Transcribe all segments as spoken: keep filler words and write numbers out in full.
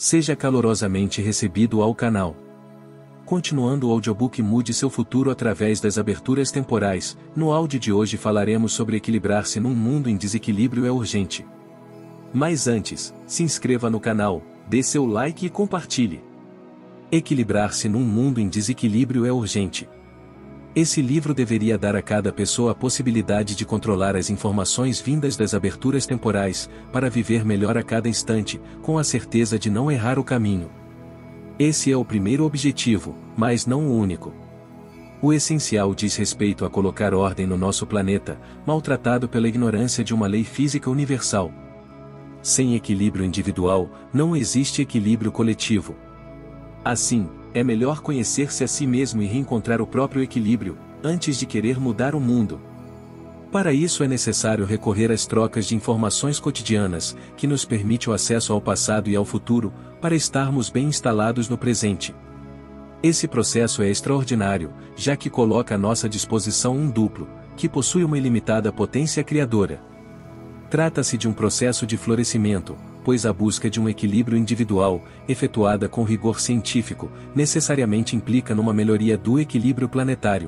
Seja calorosamente recebido ao canal. Continuando o audiobook Mude Seu Futuro através das aberturas temporais, no áudio de hoje falaremos sobre equilibrar-se num mundo em desequilíbrio é urgente. Mas antes, se inscreva no canal, dê seu like e compartilhe. Equilibrar-se num mundo em desequilíbrio é urgente. Esse livro deveria dar a cada pessoa a possibilidade de controlar as informações vindas das aberturas temporais, para viver melhor a cada instante, com a certeza de não errar o caminho. Esse é o primeiro objetivo, mas não o único. O essencial diz respeito a colocar ordem no nosso planeta, maltratado pela ignorância de uma lei física universal. Sem equilíbrio individual, não existe equilíbrio coletivo. Assim, é melhor conhecer-se a si mesmo e reencontrar o próprio equilíbrio, antes de querer mudar o mundo. Para isso é necessário recorrer às trocas de informações cotidianas, que nos permite o acesso ao passado e ao futuro, para estarmos bem instalados no presente. Esse processo é extraordinário, já que coloca à nossa disposição um duplo, que possui uma ilimitada potência criadora. Trata-se de um processo de florescimento, pois a busca de um equilíbrio individual, efetuada com rigor científico, necessariamente implica numa melhoria do equilíbrio planetário.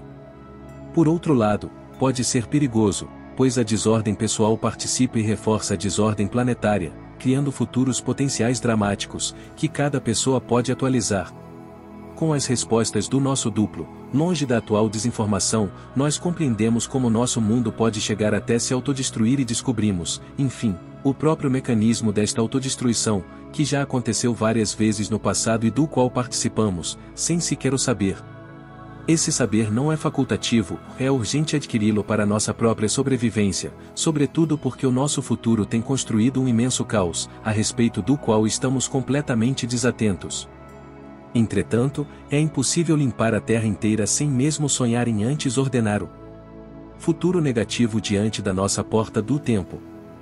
Por outro lado, pode ser perigoso, pois a desordem pessoal participa e reforça a desordem planetária, criando futuros potenciais dramáticos, que cada pessoa pode atualizar. Com as respostas do nosso duplo, longe da atual desinformação, nós compreendemos como nosso mundo pode chegar até se autodestruir e descobrimos, enfim, o próprio mecanismo desta autodestruição, que já aconteceu várias vezes no passado e do qual participamos, sem sequer o saber. Esse saber não é facultativo, é urgente adquiri-lo para nossa própria sobrevivência, sobretudo porque o nosso futuro tem construído um imenso caos, a respeito do qual estamos completamente desatentos. Entretanto, é impossível limpar a Terra inteira sem mesmo sonhar em antes ordenar o futuro negativo diante da nossa porta do tempo.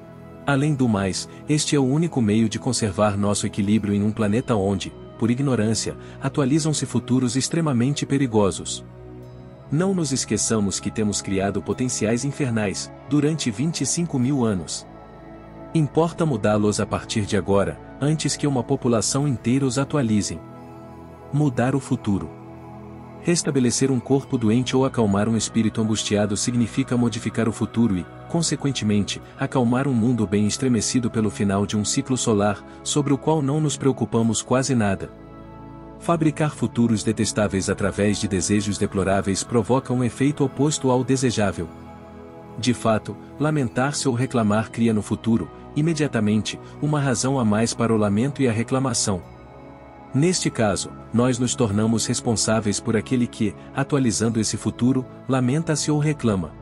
Além do mais, este é o único meio de conservar nosso equilíbrio em um planeta onde, por ignorância, atualizam-se futuros extremamente perigosos. Não nos esqueçamos que temos criado potenciais infernais, durante vinte e cinco mil anos. Importa mudá-los a partir de agora, antes que uma população inteira os atualizem. Mudar o futuro. Restabelecer um corpo doente ou acalmar um espírito angustiado significa modificar o futuro e, consequentemente, acalmar um mundo bem estremecido pelo final de um ciclo solar, sobre o qual não nos preocupamos quase nada. Fabricar futuros detestáveis através de desejos deploráveis provoca um efeito oposto ao desejável. De fato, lamentar-se ou reclamar cria no futuro, imediatamente, uma razão a mais para o lamento e a reclamação. Neste caso, nós nos tornamos responsáveis por aquele que, atualizando esse futuro, lamenta-se ou reclama.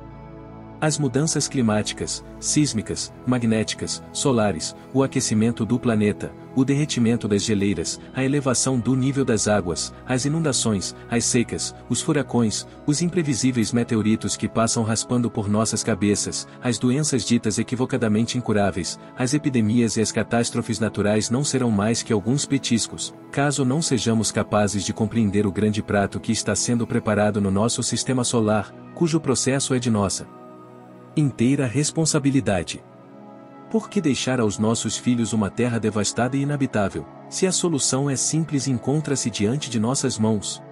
As mudanças climáticas, sísmicas, magnéticas, solares, o aquecimento do planeta, o derretimento das geleiras, a elevação do nível das águas, as inundações, as secas, os furacões, os imprevisíveis meteoritos que passam raspando por nossas cabeças, as doenças ditas equivocadamente incuráveis, as epidemias e as catástrofes naturais não serão mais que alguns petiscos, caso não sejamos capazes de compreender o grande prato que está sendo preparado no nosso sistema solar, cujo processo é de nossa inteira responsabilidade. Por que deixar aos nossos filhos uma terra devastada e inabitável, se a solução é simples e encontra-se diante de nossas mãos?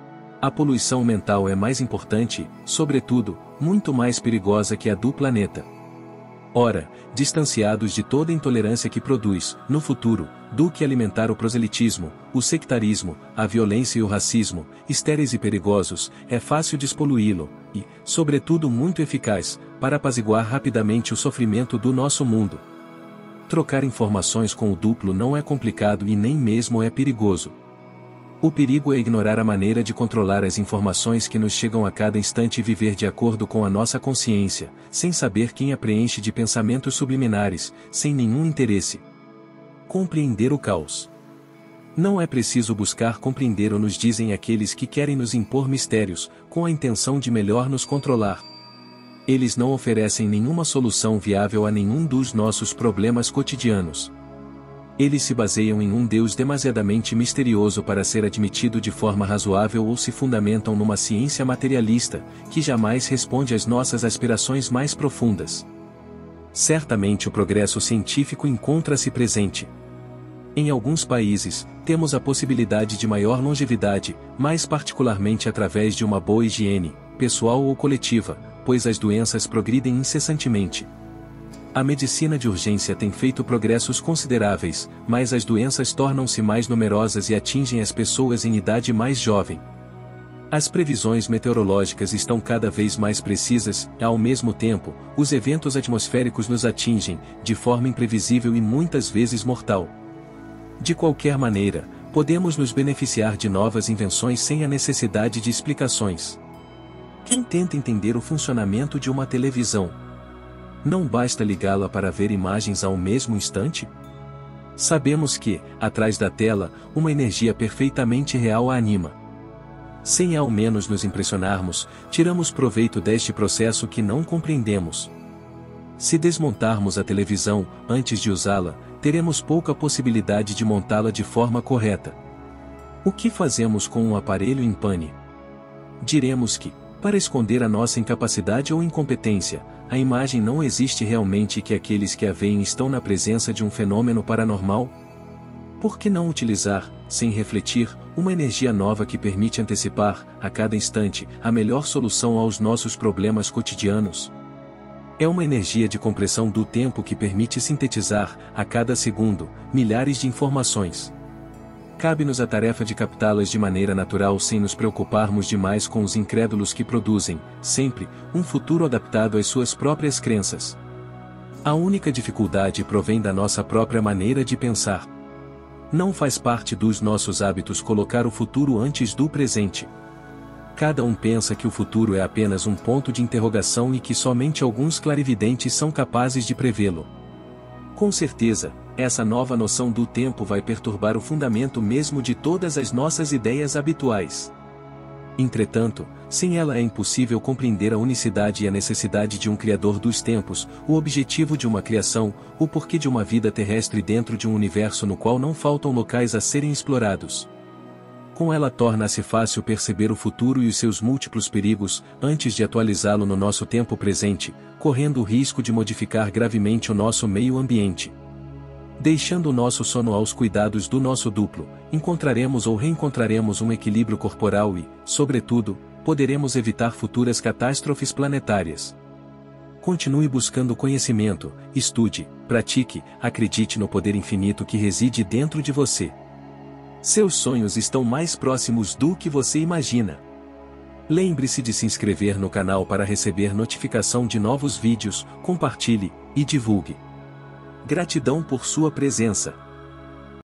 A poluição mental é mais importante, sobretudo, muito mais perigosa que a do planeta. Ora, distanciados de toda intolerância que produz, no futuro, do que alimentar o proselitismo, o sectarismo, a violência e o racismo, estéreis e perigosos, é fácil despoluí-lo, e, sobretudo muito eficaz, para apaziguar rapidamente o sofrimento do nosso mundo. Trocar informações com o duplo não é complicado e nem mesmo é perigoso. O perigo é ignorar a maneira de controlar as informações que nos chegam a cada instante e viver de acordo com a nossa consciência, sem saber quem a preenche de pensamentos subliminares, sem nenhum interesse. Compreender o caos. Não é preciso buscar compreender ou nos dizem aqueles que querem nos impor mistérios, com a intenção de melhor nos controlar. Eles não oferecem nenhuma solução viável a nenhum dos nossos problemas cotidianos. Eles se baseiam em um Deus demasiadamente misterioso para ser admitido de forma razoável ou se fundamentam numa ciência materialista, que jamais responde às nossas aspirações mais profundas. Certamente o progresso científico encontra-se presente. Em alguns países, temos a possibilidade de maior longevidade, mais particularmente através de uma boa higiene, pessoal ou coletiva, pois as doenças progridem incessantemente. A medicina de urgência tem feito progressos consideráveis, mas as doenças tornam-se mais numerosas e atingem as pessoas em idade mais jovem. As previsões meteorológicas estão cada vez mais precisas, e ao mesmo tempo, os eventos atmosféricos nos atingem, de forma imprevisível e muitas vezes mortal. De qualquer maneira, podemos nos beneficiar de novas invenções sem a necessidade de explicações. Quem tenta entender o funcionamento de uma televisão? Não basta ligá-la para ver imagens ao mesmo instante? Sabemos que, atrás da tela, uma energia perfeitamente real a anima. Sem ao menos nos impressionarmos, tiramos proveito deste processo que não compreendemos. Se desmontarmos a televisão, antes de usá-la, teremos pouca possibilidade de montá-la de forma correta. O que fazemos com um aparelho em pane? Diremos que, para esconder a nossa incapacidade ou incompetência, a imagem não existe realmente e que aqueles que a veem estão na presença de um fenômeno paranormal? Por que não utilizar, sem refletir, uma energia nova que permite antecipar, a cada instante, a melhor solução aos nossos problemas cotidianos? É uma energia de compressão do tempo que permite sintetizar, a cada segundo, milhares de informações. Cabe-nos a tarefa de captá-las de maneira natural sem nos preocuparmos demais com os incrédulos que produzem, sempre, um futuro adaptado às suas próprias crenças. A única dificuldade provém da nossa própria maneira de pensar. Não faz parte dos nossos hábitos colocar o futuro antes do presente. Cada um pensa que o futuro é apenas um ponto de interrogação e que somente alguns clarividentes são capazes de prevê-lo. Com certeza, essa nova noção do tempo vai perturbar o fundamento mesmo de todas as nossas ideias habituais. Entretanto, sem ela é impossível compreender a unicidade e a necessidade de um Criador dos tempos, o objetivo de uma criação, o porquê de uma vida terrestre dentro de um universo no qual não faltam locais a serem explorados. Com ela torna-se fácil perceber o futuro e os seus múltiplos perigos, antes de atualizá-lo no nosso tempo presente, correndo o risco de modificar gravemente o nosso meio ambiente. Deixando o nosso sono aos cuidados do nosso duplo, encontraremos ou reencontraremos um equilíbrio corporal e, sobretudo, poderemos evitar futuras catástrofes planetárias. Continue buscando conhecimento, estude, pratique, acredite no poder infinito que reside dentro de você. Seus sonhos estão mais próximos do que você imagina. Lembre-se de se inscrever no canal para receber notificação de novos vídeos, compartilhe e divulgue. Gratidão por sua presença.